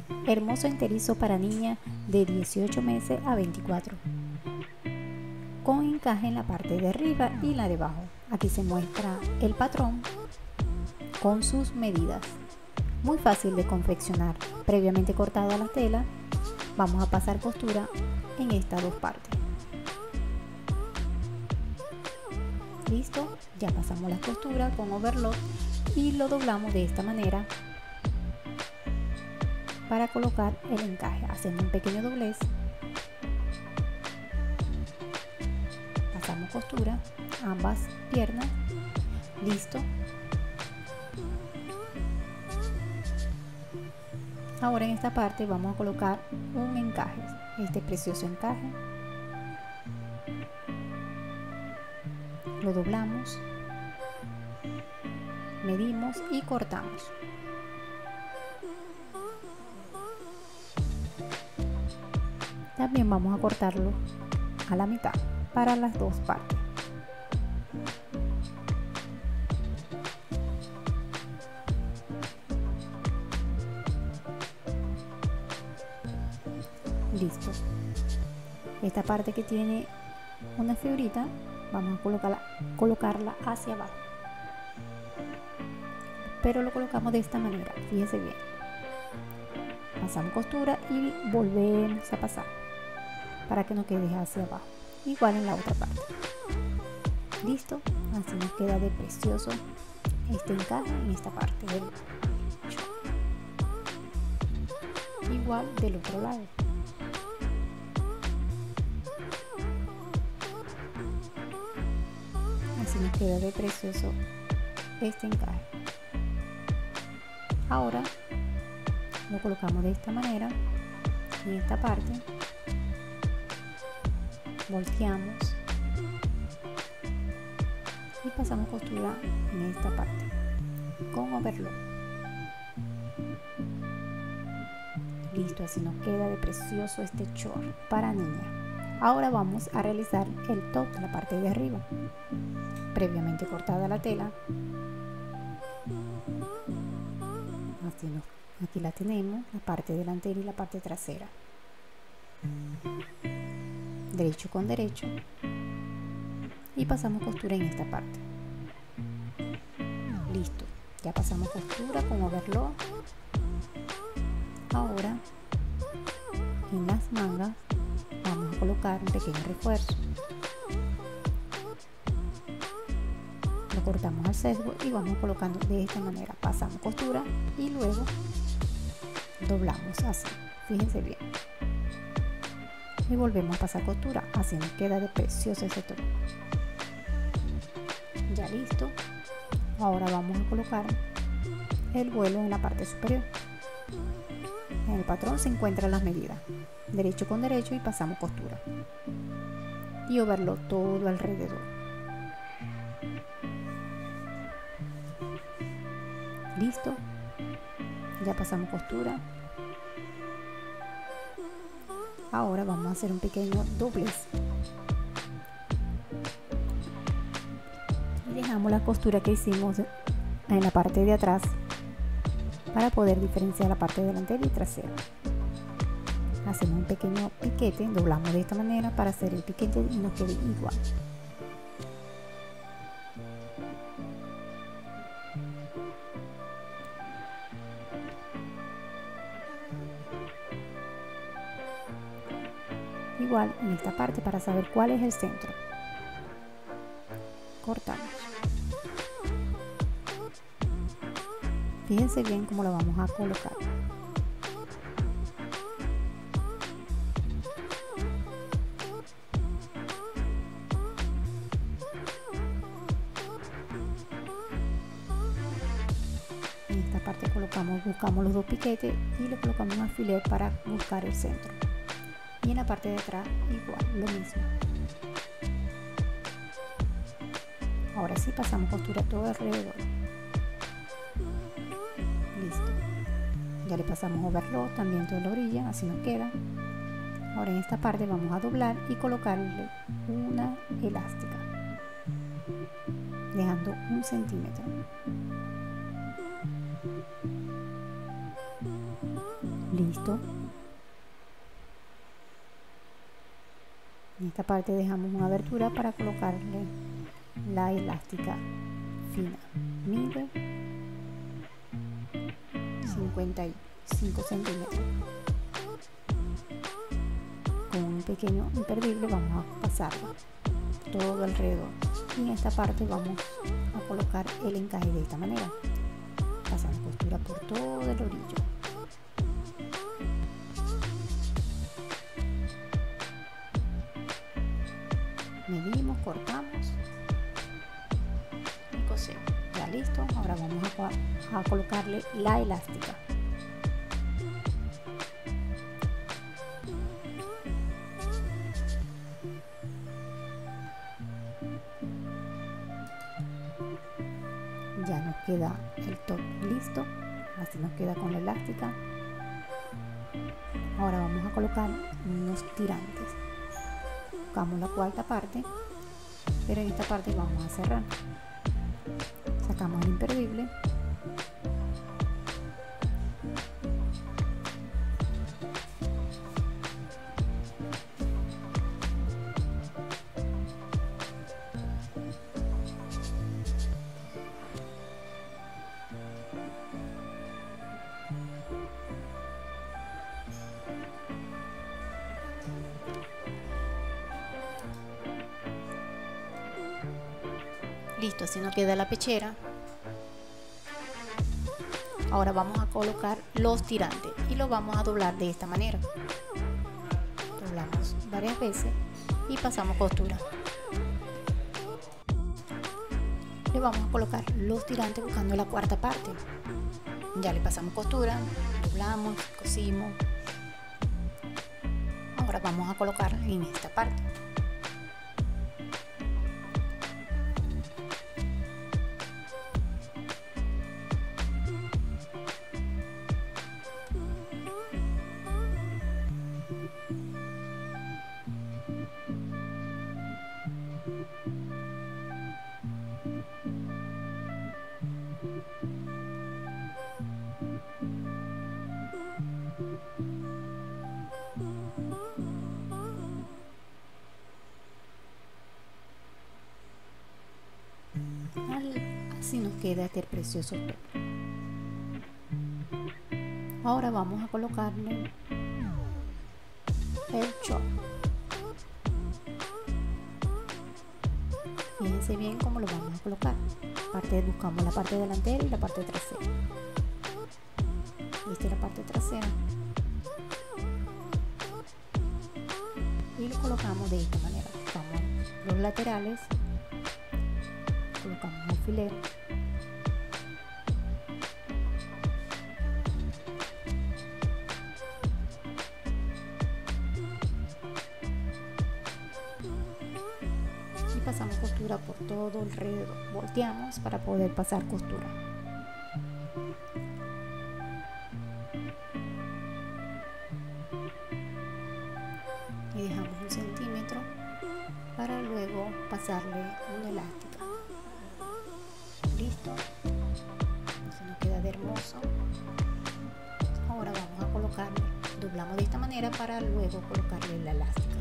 hermoso enterizo para niña de 18 meses a 24, con encaje en la parte de arriba y la de abajo. Aquí se muestra el patrón con sus medidas. Muy fácil de confeccionar. Previamente cortada la tela, vamos a pasar costura en estas dos partes. Listo, ya pasamos la costura con overlock y lo doblamos de esta manera para colocar el encaje. Hacemos un pequeño doblez, pasamos costura ambas piernas. Listo. Ahora en esta parte vamos a colocar un encaje, este precioso encaje. Lo doblamos, medimos y cortamos. También vamos a cortarlo a la mitad para las dos partes. Listo. Esta parte que tiene una figurita, vamos a colocarla hacia abajo, pero lo colocamos de esta manera. Fíjense bien, pasamos costura y volvemos a pasar para que no quede hacia abajo, igual en la otra parte. Listo, así nos queda de precioso este encaje en esta parte del pecho. Igual del otro lado. Así nos queda de precioso este encaje. Ahora lo colocamos de esta manera en esta parte, volteamos y pasamos costura en esta parte con overlock. Listo, así nos queda de precioso este short para niña. Ahora vamos a realizar el top de la parte de arriba. Previamente cortada la tela, aquí la tenemos, la parte delantera y la parte trasera. Derecho con derecho y pasamos costura en esta parte. Listo, ya pasamos costura con overlock. Ahora en las mangas vamos a colocar un pequeño refuerzo. Lo cortamos al sesgo y vamos colocando de esta manera. Pasamos costura y luego doblamos así. Fíjense bien. Y volvemos a pasar costura. Así nos queda de precioso ese top. Ya listo. Ahora vamos a colocar el vuelo en la parte superior. En el patrón se encuentran las medidas. Derecho con derecho y pasamos costura. Y overlock todo alrededor. Listo, ya pasamos costura. Ahora vamos a hacer un pequeño doblez y dejamos la costura que hicimos en la parte de atrás para poder diferenciar la parte delantera y trasera. Hacemos un pequeño piquete, doblamos de esta manera para hacer el piquete y nos quede igual. Igual en esta parte para saber cuál es el centro. Cortamos. Fíjense bien cómo lo vamos a colocar. En esta parte buscamos los dos piquetes y le colocamos un alfiler para buscar el centro. Y en la parte de atrás igual, lo mismo. Ahora sí pasamos costura todo alrededor. Listo. Ya le pasamos overlock también toda la orilla, así nos queda. Ahora en esta parte vamos a doblar y colocarle una elástica, dejando 1 centímetro. Listo. En esta parte dejamos una abertura para colocarle la elástica fina. Mide 55 centímetros. Con un pequeño imperdible vamos a pasarlo todo alrededor. Y en esta parte vamos a colocar el encaje de esta manera, pasando costura por todo el orillo. Medimos, cortamos y cosemos. Ya listo. Ahora vamos a colocarle la elástica. Ya nos queda el top listo, así nos queda con la elástica. Ahora vamos a colocar unos tirantes. Buscamos la cuarta parte, pero en esta parte vamos a cerrar. Sacamos el imperdible. Listo, así nos queda la pechera. Ahora vamos a colocar los tirantes y los vamos a doblar de esta manera. Doblamos varias veces y pasamos costura. Le vamos a colocar los tirantes buscando la cuarta parte. Ya le pasamos costura, doblamos, cosimos. Ahora vamos a colocar en esta parte. Así nos queda este precioso top. Ahora vamos a colocarle el short. Fíjense bien cómo lo vamos a colocar. Buscamos la parte delantera y la parte trasera. Esta es la parte trasera. Y lo colocamos de esta manera. Buscamos los laterales. Colocamos un alfiler. Y pasamos costura por todo alrededor. Volteamos para poder pasar costura. Y dejamos 1 centímetro para luego pasarle una elástica. Listo, así nos queda de hermoso. Ahora vamos a colocarle, doblamos de esta manera para luego colocarle la elástica.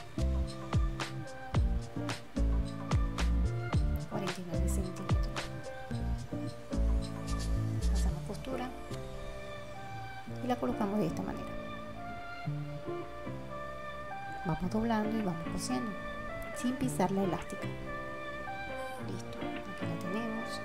49 centímetros. Pasamos costura y la colocamos de esta manera. Vamos doblando y vamos cosiendo sin pisar la elástica. Listo, aquí la tenemos.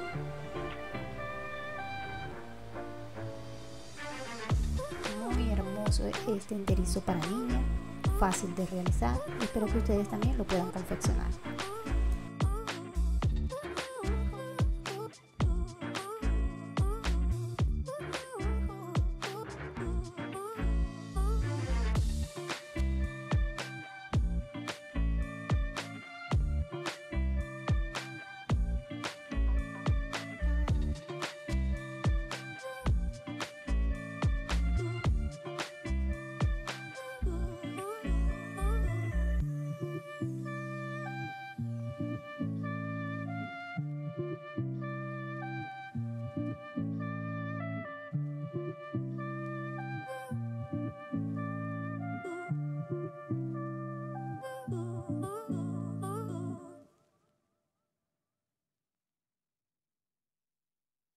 Muy hermoso este enterizo para niña, fácil de realizar. Espero que ustedes también lo puedan confeccionar.